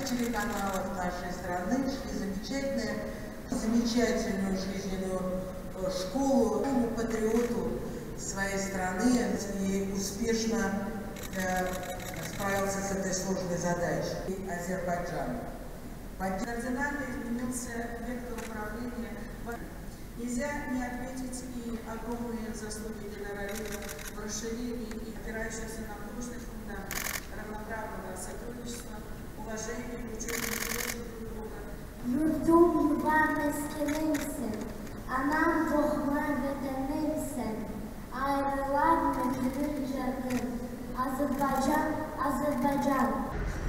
телеканалов нашей страны шли замечательную жизненную школу патриоту своей страны и успешно справился с этой сложной задачей. Азербайджан. Кардинально изменился вектор управления. Нельзя не отметить и огромные заслуги Генералина в расширении и опирающихся на прочный фундамент равноправного сотрудничества, уважения и учета интересов друг друга. Yurdum yuvarla eskilimsin, anam doğma vətənimsin, ayrılar müdürün canım, Azərbaycan, Azərbaycan.